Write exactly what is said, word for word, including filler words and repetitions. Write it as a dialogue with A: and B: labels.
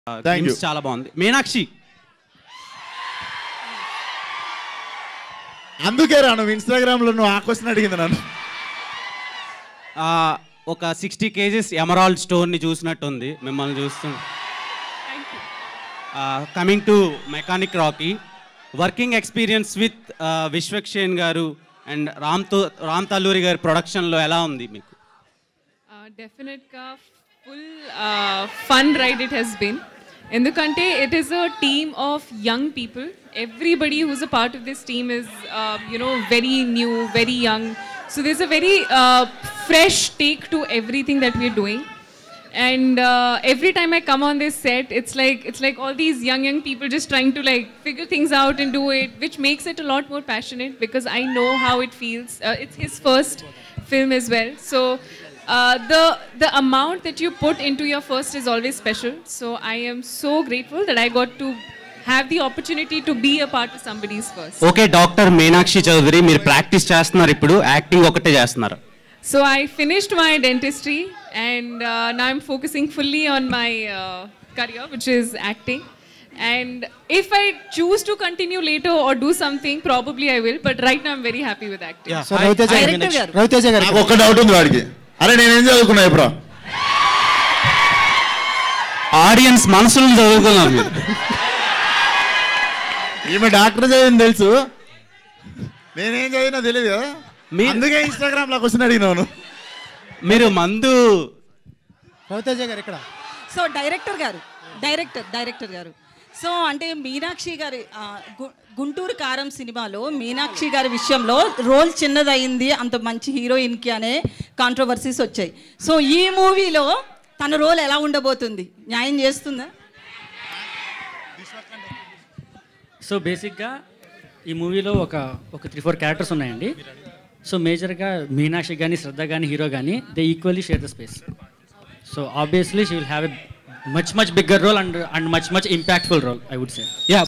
A: Thank you.
B: చాలా బాగుంది. మీనాక్షి
A: అందుకే రా నువ్వు ఇన్స్టాగ్రామ్లో నువ్వు ఆ క్వశ్చన్ అడిగింది నన్ను.
B: ఆ, ఒక సిక్స్టీ కేజీస్ ఎమరాల్డ్ స్టోర్ని చూసినట్టుంది మిమ్మల్ని చూస్తూ. Coming to mechanic Rocky, working experience with Vishwaksen garu and Ram తో రామ్ తల్లూరి గారి ప్రొడక్షన్లో ఎలా ఉంది మీకు?
C: డెఫినెట్గా full fun ride it has been. ఎందుకంటే it is a team of young people. Everybody who's a part of this team is you know very new, very young. So this a very fresh take to everything that we're doing. And uh, every time I come on this set, it's like it's like all these young young people just trying to like figure things out and do it, which makes it a lot more passionate because I know how it feels. Uh, it's his first film as well, so uh, the the amount that you put into your first is always special. So I am so grateful that I got to have the opportunity to be a part of somebody's first.
B: Okay, doctor Meenakshi Chaudhary, మీరు practice చేస్తున్నారు, ఇప్పుడు acting ఒకటే చేస్తున్నారు.
C: So I finished my dentistry and uh, now I'm focusing fully on my uh, career, which is acting. And if I choose to continue later or do something, probably I will. But right now I'm very happy with acting.
D: Yeah. So Raviteja garu, Raviteja garu,
A: నాకు ఒక doubt ఉంది వాడికి. అరే నేనేం చదువుకున్నా ఇప్పుడు?
B: Audience మనసులను చదువుకున్నాం.
A: ఈమె డాక్టర్ చదివింది తెలుసు, నేనేం చదివినా తెలియదు కదా, అందుకే ఇన్స్టాగ్రామ్ లో క్వశ్చన్ అడిగినాను.
B: మీరు మందు
D: Raviteja garu ikkada.
E: So director garu director director garu so అంటే మీనాక్షి గారి ఆ, గు- గుంటూరు కారం సినిమాలో మీనాక్షి గారి విషయంలో రోల్ చిన్నదయింది అంత మంచి హీరోయిన్కి అనే కాంట్రవర్సీస్ వచ్చాయి. సో ఈ మూవీలో తన రోల్ ఎలా ఉండబోతుంది, న్యాయం చేస్తుందా?
F: సో బేసిక్గా ఈ మూవీలో ఒక ఒక త్రీ ఫోర్ క్యారెక్టర్స్ ఉన్నాయండి. సో మేజర్గా మీనాక్షి కానీ శ్రద్ధ కానీ హీరో కానీ they equally share the space. So obviously she will have a much much bigger role and and much much impactful role, I would say.
B: Yeah,